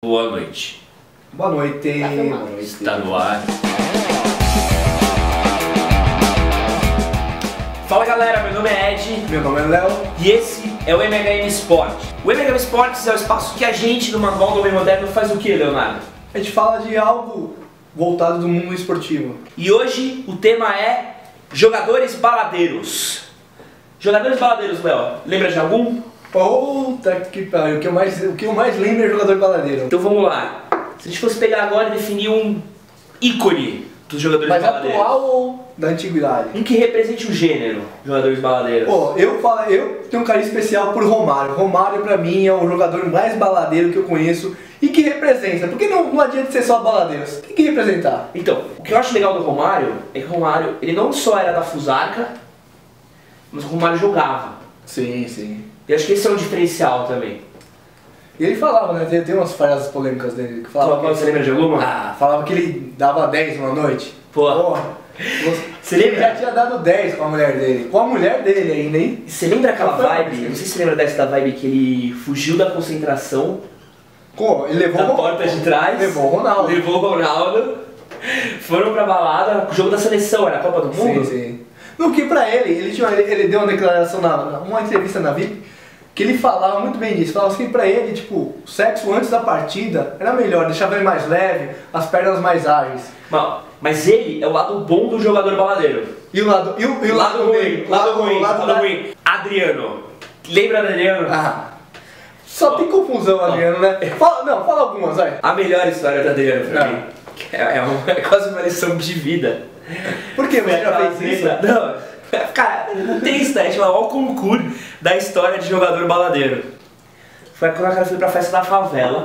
Boa noite. Boa noite. Boa noite. Está no ar. Fala galera, meu nome é Ed. Meu nome é Léo. E esse é o MHM Sport. O MHM Sports é o espaço que a gente, no Manual do Homem Moderno, faz o que, Leonardo? A gente fala de algo voltado do mundo esportivo. E hoje o tema é jogadores baladeiros. Jogadores baladeiros, Léo, lembra de algum? Puta que pariu, o que eu mais lembro é jogador baladeiro. Então vamos lá. Se a gente fosse pegar agora e definir um ícone dos jogadores Mas baladeiros. atual ou da antiguidade? Um que represente o gênero, jogadores baladeiros. Pô, eu tenho um carinho especial por Romário. Romário pra mim é o jogador mais baladeiro que eu conheço e que representa. Porque não adianta ser só baladeiro, você tem que representar. Então, o que eu acho legal do Romário é que o Romário, ele não só era da Fusarca, mas o Romário jogava. Sim, sim. E acho que esse é um diferencial também. E ele falava, né? Tem umas frases polêmicas dele que falava. Você lembra de alguma? Falava que ele dava 10 uma noite. Pô. Porra. Você lembra? Ele já tinha dado 10 com a mulher dele. Com a mulher dele ainda, hein? Você lembra aquela Foi vibe? assim. Não sei se você lembra dessa vibe que ele fugiu da concentração Ele levou da porta de trás. Levou o Ronaldo. Levou o Ronaldo. Foram pra balada, o jogo da seleção, era a Copa do Mundo? Sim, sim. No que pra ele deu uma declaração, uma entrevista na VIP, que ele falava muito bem disso. Falava que pra ele, tipo, o sexo antes da partida era melhor, deixava ele mais leve, as pernas mais ágeis. Mas ele é o lado bom do jogador baladeiro. E o lado ruim? Lado ruim. Adriano. Lembra do Adriano? Só tem confusão, Adriano, né? Fala algumas, vai. A melhor história do Adriano pra mim. É quase uma lição de vida. Por que você já fez isso? Não, cara, não tem isso, né? Tipo, olha o concurso da história de jogador baladeiro. Foi quando o cara foi pra festa da favela.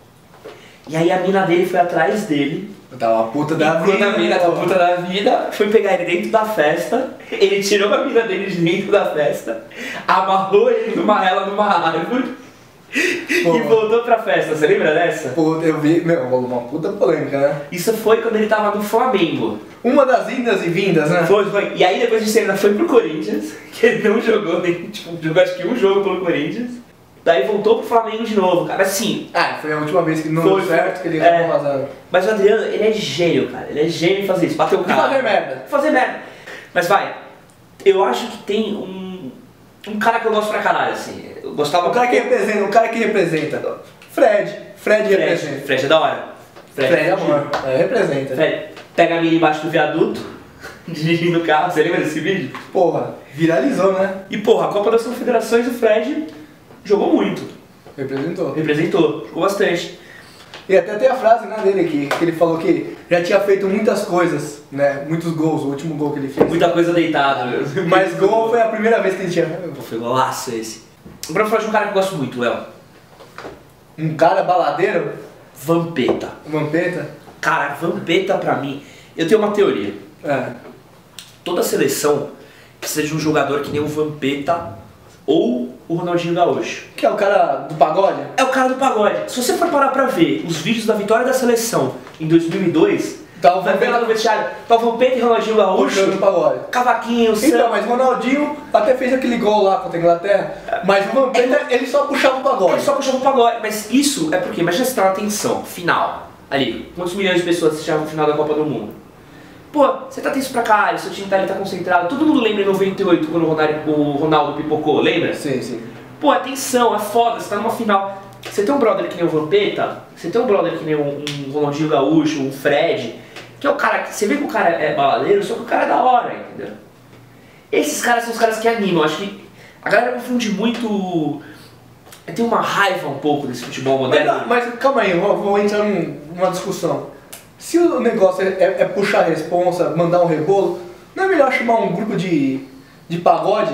E aí a mina dele foi atrás dele. Tava uma puta da vida. Quando a mina da puta da vida foi pegar ele dentro da festa, ele tirou a mina dele de dentro da festa, amarrou ele numa árvore. Pô. E voltou pra festa, você lembra dessa? Pô, eu vi, uma puta polêmica, né? Isso foi quando ele tava no Flamengo. Uma das indas e vindas, né? Foi. E aí depois disso ele ainda foi pro Corinthians, que ele não jogou nem, jogou acho que um jogo pelo Corinthians. Daí voltou pro Flamengo de novo, cara. Assim. Foi a última vez que não deu certo, que ele acabou vazando. Mas o Adriano, ele é gênio, cara. Ele é gênio em fazer isso, bater o cara. Fazer merda. Fazer merda. Mas vai, eu acho que tem um cara que eu gosto pra caralho, assim. Eu gostava. O cara que representa. Fred representa. Fred é da hora. Fred é amor. Representa. Fred pega a mina embaixo do viaduto, dirigindo o carro. Você lembra desse vídeo? Porra, viralizou, né? E porra, a Copa das Confederações o Fred jogou muito. Representou. Jogou bastante. E até tem a frase, né, dele aqui, que ele falou que já tinha feito muitas coisas, né? Muitos gols, o último gol que ele fez. Muita coisa deitada. Mas gol foi a primeira vez que ele tinha. Foi golaço esse. Agora eu vou falar de um cara que eu gosto muito, Léo. Um cara baladeiro? Vampeta. Vampeta? Cara, Vampeta pra mim, eu tenho uma teoria. Toda seleção precisa de um jogador que nem o Vampeta ou o Ronaldinho Gaúcho. Que é o cara do pagode? É o cara do pagode. Se você for parar pra ver os vídeos da vitória da seleção em 2002, vai ver lá no vestiário, tá o Vampeta e Ronaldinho Gaúcho, puxando pagode. cavaquinho, Então, mas o Ronaldinho até fez aquele gol lá contra a Inglaterra, mas o Vampeta, ele só puxava o pagode. Ele só puxava o pagode, mas isso é porque, imagina você tá na tensão, final, ali, quantos milhões de pessoas assistiram o final da Copa do Mundo? Pô, você tá tenso pra caralho, seu time tá ali, tá concentrado, todo mundo lembra em 98 quando o Ronaldo pipocou, lembra? Sim, sim. Pô, é tensão, é foda, você tá numa final. Você tem um brother que nem o Vampeta, você tem um brother que nem um Ronaldinho Gaúcho, um Fred, que é o cara que, você vê que o cara é baladeiro, só que o cara é da hora, entendeu? Esses caras são os caras que animam, acho que a galera confunde muito, tem uma raiva um pouco desse futebol moderno. Mas calma aí, vou entrar numa discussão. Se o negócio é puxar a responsa, mandar um rebolo, não é melhor chamar um grupo de pagode?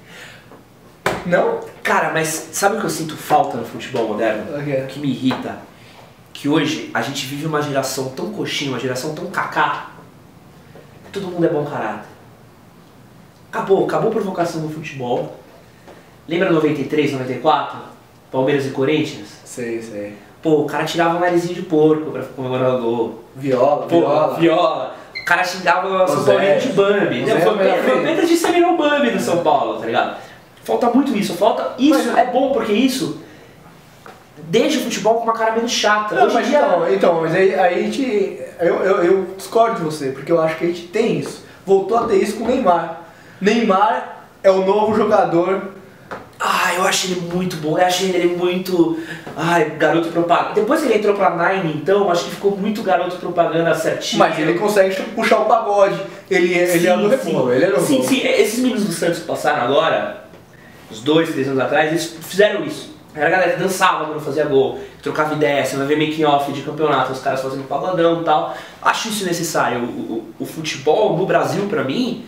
Não? Cara, mas sabe o que eu sinto falta no futebol moderno? Que me irrita? Que hoje a gente vive uma geração tão coxinha, uma geração tão cacá, que todo mundo é bom caráter. Acabou a provocação no futebol. Lembra 93, 94? Palmeiras e Corinthians? Sei. Pô, o cara tirava um narizinho de porco pra comemorar o gol. Viola. O cara xingava o São Paulo de Bambi. Vampeta disseminou o Bambi no São Paulo, tá ligado? Falta muito isso, é bom porque isso deixa o futebol com uma cara menos chata. Não, Hoje mas em dia... mas aí a gente. Eu discordo de você, porque eu acho que a gente tem isso. Voltou a ter isso com o Neymar. Neymar é o novo jogador. Ah, eu achei ele muito bom, eu achei ele muito... Ai, garoto propaganda. Depois que ele entrou pra Nine, então, acho que ficou muito garoto propaganda certinho. Mas ele consegue puxar o pagode. Ele é do reforço, ele é novo. Sim, sim, esses meninos do Santos que passaram agora, uns 2, 3 anos atrás, eles fizeram isso. Era a galera que dançava quando fazia gol, trocava ideia, você vai ver making off de campeonato, os caras fazendo pagodão e tal. Acho isso necessário. O futebol no Brasil, pra mim,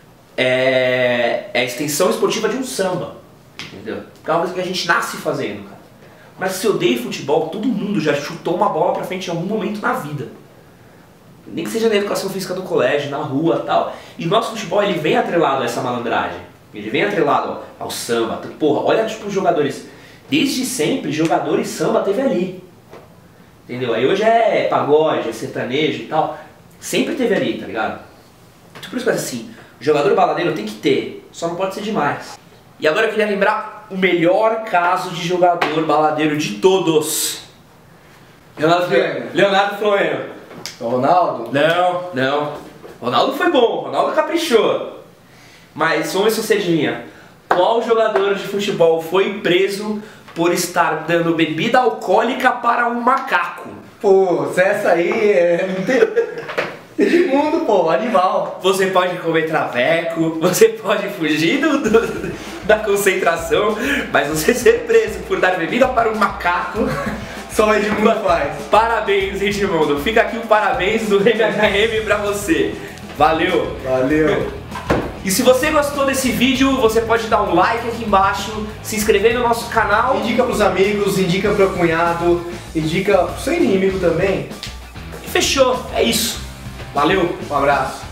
é a extensão esportiva de um samba. Entendeu? É uma coisa que a gente nasce fazendo, cara. Mas se odeia futebol, todo mundo já chutou uma bola pra frente em algum momento na vida. Nem que seja na educação física do colégio, na rua e tal. E o nosso futebol, ele vem atrelado a essa malandragem. Ele vem atrelado ao samba. Porra, olha tipo os jogadores. Desde sempre, jogadores samba teve ali. Entendeu? Aí hoje é pagode, é sertanejo e tal. Sempre teve ali, tá ligado? Então por isso que assim, o jogador baladeiro tem que ter, só não pode ser demais. E agora eu queria lembrar o melhor caso de jogador baladeiro de todos. Leonardo Floreno. O Ronaldo? Não. Ronaldo foi bom, Ronaldo caprichou. Mas vamos ver se você adivinha. Qual jogador de futebol foi preso por estar dando bebida alcoólica para um macaco? Pô, essa aí não tem... Edmundo, pô, animal. Você pode comer traveco, você pode fugir da concentração, mas você ser preso por dar bebida para um macaco, só o Edmundo faz. Parabéns, Edmundo. Fica aqui o parabéns do MHM pra você. Valeu. Valeu. E se você gostou desse vídeo, você pode dar um like aqui embaixo, se inscrever no nosso canal. Indica pros amigos, indica pro cunhado, indica pro seu inimigo também. E fechou, é isso. Valeu, um abraço.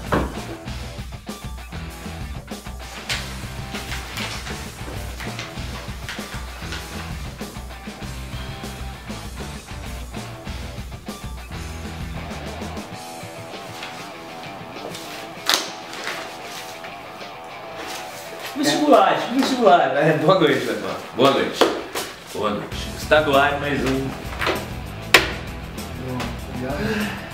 Vestibular. Boa noite, Leandro. Boa noite. Está no ar mais um.